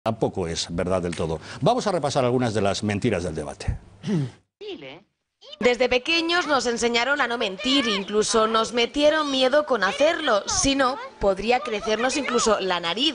Tampoco es verdad del todo. Vamos a repasar algunas de las mentiras del debate. Desde pequeños nos enseñaron a no mentir, incluso nos metieron miedo con hacerlo, si no, podría crecernos incluso la nariz.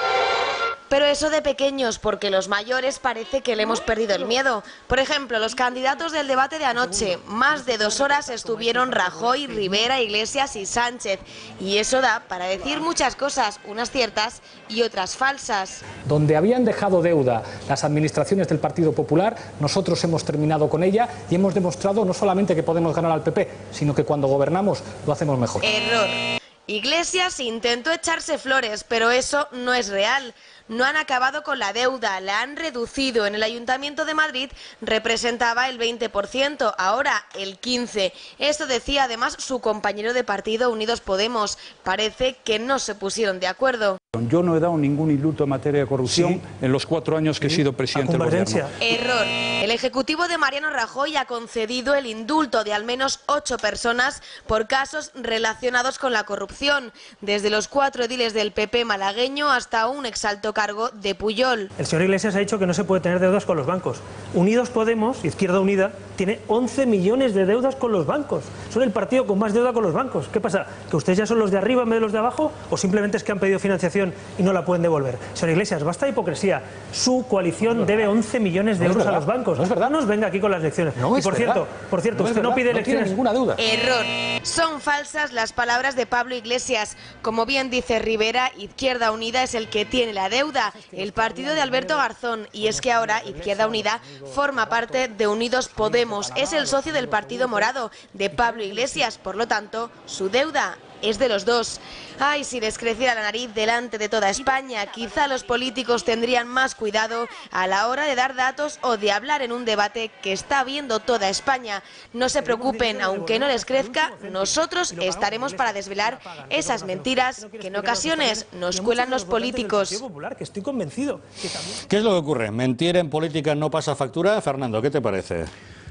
Pero eso de pequeños, porque los mayores parece que le hemos perdido el miedo. Por ejemplo, los candidatos del debate de anoche, más de 2 horas estuvieron Rajoy, Rivera, Iglesias y Sánchez. Y eso da para decir muchas cosas, unas ciertas y otras falsas. Donde habían dejado deuda las administraciones del Partido Popular, nosotros hemos terminado con ella y hemos demostrado no solamente que podemos ganar al PP, sino que cuando gobernamos lo hacemos mejor. Error. Iglesias intentó echarse flores, pero eso no es real. No han acabado con la deuda, la han reducido. En el Ayuntamiento de Madrid representaba el 20%, ahora el 15%. Esto decía además su compañero de partido Unidos Podemos. Parece que no se pusieron de acuerdo. Yo no he dado ningún indulto en materia de corrupción en los 4 años que he sido presidente del gobierno. Error. El Ejecutivo de Mariano Rajoy ha concedido el indulto de al menos 8 personas por casos relacionados con la corrupción, desde los 4 ediles del PP malagueño hasta un exalto cargo de Pujol. El señor Iglesias ha dicho que no se puede tener deudas con los bancos. Unidos Podemos, Izquierda Unida, tiene 11 millones de deudas con los bancos. Son el partido con más deuda con los bancos. ¿Qué pasa? ¿Que ustedes ya son los de arriba en vez de los de abajo? ¿O simplemente es que han pedido financiación y no la pueden devolver? Señor Iglesias, basta de hipocresía. Su coalición debe 11 millones de euros a los bancos. No es verdad, nos venga aquí con las lecciones. Y por cierto, usted no pide elecciones. No tiene ninguna duda. Error. Son falsas las palabras de Pablo Iglesias. Como bien dice Rivera, Izquierda Unida es el que tiene la deuda, el partido de Alberto Garzón. Y es que ahora Izquierda Unida forma parte de Unidos Podemos. Es el socio del Partido Morado, de Pablo Iglesias. Por lo tanto, su deuda es de los dos. Ay, si les creciera la nariz delante de toda España, quizá los políticos tendrían más cuidado a la hora de dar datos o de hablar en un debate que está viendo toda España. No se preocupen, aunque no les crezca, nosotros estaremos para desvelar esas mentiras que en ocasiones nos cuelan los políticos. Estoy convencido. ¿Qué es lo que ocurre? ¿Mentir en política no pasa factura? Fernando, ¿qué te parece?